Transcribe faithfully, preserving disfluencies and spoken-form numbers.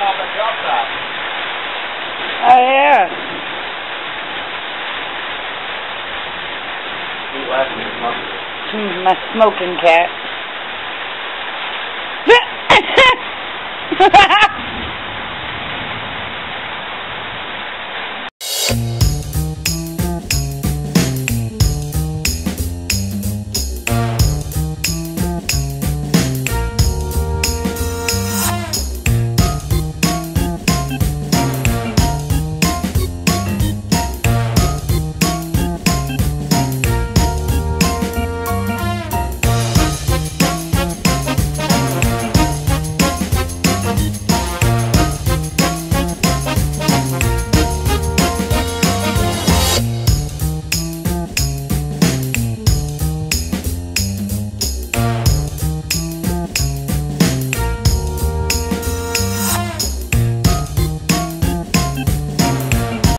on the job site. Oh, yeah. Keep laughing, monkey. Hmm, my smoking cat.